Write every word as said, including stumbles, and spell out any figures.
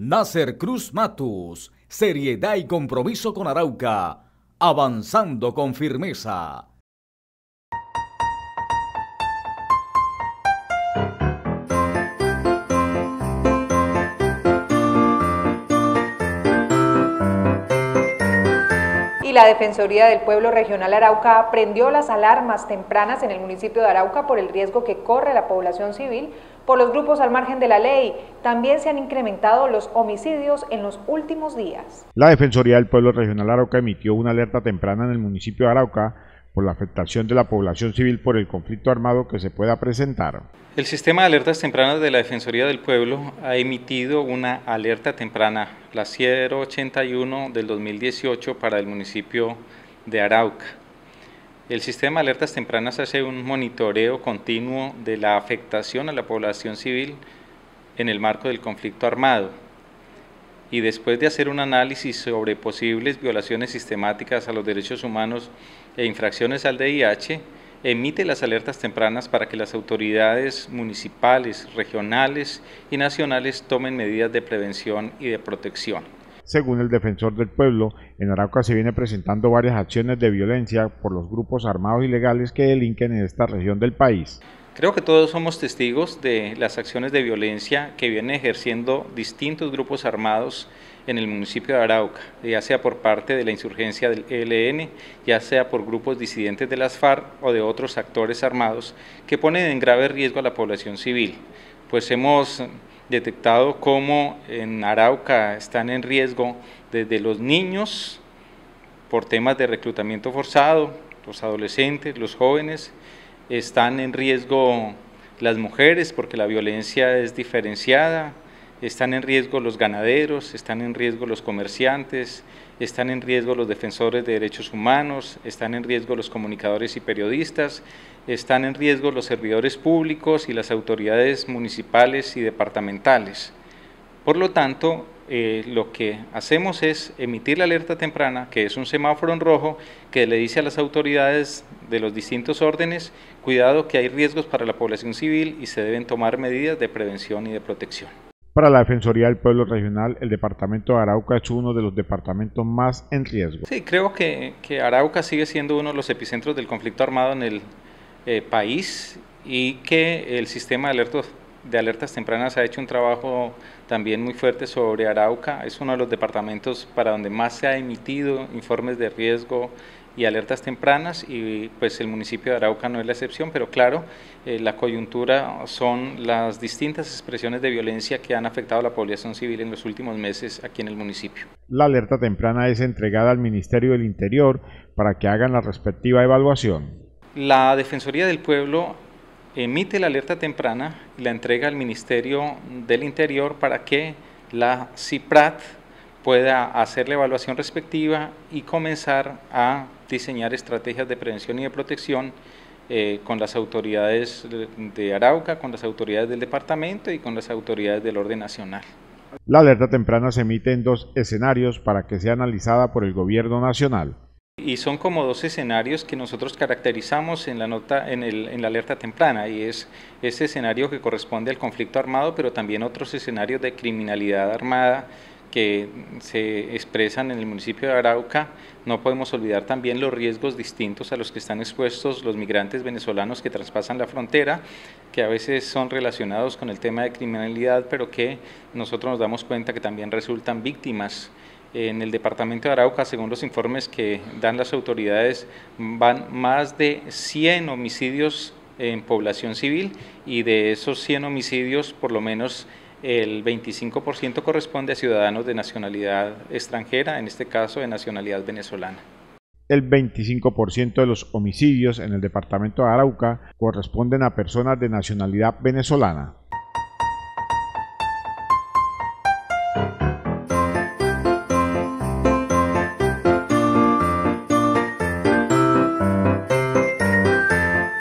Nasser Cruz Matus, seriedad y compromiso con Arauca, avanzando con firmeza. Y la Defensoría del Pueblo Regional Arauca prendió las alarmas tempranas en el municipio de Arauca por el riesgo que corre la población civil por los grupos al margen de la ley. También se han incrementado los homicidios en los últimos días. La Defensoría del Pueblo Regional Arauca emitió una alerta temprana en el municipio de Arauca por la afectación de la población civil por el conflicto armado que se pueda presentar. El sistema de alertas tempranas de la Defensoría del Pueblo ha emitido una alerta temprana, la cero ochenta y uno del dos mil dieciocho, para el municipio de Arauca. El sistema de alertas tempranas hace un monitoreo continuo de la afectación a la población civil en el marco del conflicto armado. Y después de hacer un análisis sobre posibles violaciones sistemáticas a los derechos humanos e infracciones al D I H, emite las alertas tempranas para que las autoridades municipales, regionales y nacionales tomen medidas de prevención y de protección. Según el defensor del pueblo, en Arauca se viene presentando varias acciones de violencia por los grupos armados ilegales que delinquen en esta región del país. Creo que todos somos testigos de las acciones de violencia que vienen ejerciendo distintos grupos armados en el municipio de Arauca, ya sea por parte de la insurgencia del E L N, ya sea por grupos disidentes de las FARC o de otros actores armados que ponen en grave riesgo a la población civil. Pues hemos detectado cómo en Arauca están en riesgo desde los niños por temas de reclutamiento forzado, los adolescentes, los jóvenes, están en riesgo las mujeres porque la violencia es diferenciada, están en riesgo los ganaderos, están en riesgo los comerciantes, están en riesgo los defensores de derechos humanos, están en riesgo los comunicadores y periodistas, están en riesgo los servidores públicos y las autoridades municipales y departamentales. Por lo tanto, eh, lo que hacemos es emitir la alerta temprana, que es un semáforo en rojo, que le dice a las autoridades de los distintos órdenes, cuidado que hay riesgos para la población civil y se deben tomar medidas de prevención y de protección. Para la Defensoría del Pueblo Regional, el departamento de Arauca es uno de los departamentos más en riesgo. Sí, creo que, que Arauca sigue siendo uno de los epicentros del conflicto armado en el eh, país y que el sistema de alertas, de alertas tempranas ha hecho un trabajo también muy fuerte sobre Arauca. Es uno de los departamentos para donde más se ha emitido informes de riesgo y alertas tempranas, y pues el municipio de Arauca no es la excepción, pero claro, eh, la coyuntura son las distintas expresiones de violencia que han afectado a la población civil en los últimos meses aquí en el municipio. La alerta temprana es entregada al Ministerio del Interior para que hagan la respectiva evaluación. La Defensoría del Pueblo emite la alerta temprana y la entrega al Ministerio del Interior para que la CIPRAT pueda hacer la evaluación respectiva y comenzar a diseñar estrategias de prevención y de protección eh, con las autoridades de Arauca, con las autoridades del departamento y con las autoridades del orden nacional. La alerta temprana se emite en dos escenarios para que sea analizada por el gobierno nacional. Y son como dos escenarios que nosotros caracterizamos en la nota, en, el, en la alerta temprana, y es ese escenario que corresponde al conflicto armado, pero también otros escenarios de criminalidad armada que se expresan en el municipio de Arauca. No podemos olvidar también los riesgos distintos a los que están expuestos los migrantes venezolanos que traspasan la frontera, que a veces son relacionados con el tema de criminalidad, pero que nosotros nos damos cuenta que también resultan víctimas. En el departamento de Arauca, según los informes que dan las autoridades, van más de cien homicidios en población civil, y de esos cien homicidios, por lo menos el veinticinco por ciento corresponde a ciudadanos de nacionalidad extranjera, en este caso de nacionalidad venezolana. El veinticinco por ciento de los homicidios en el departamento de Arauca corresponden a personas de nacionalidad venezolana.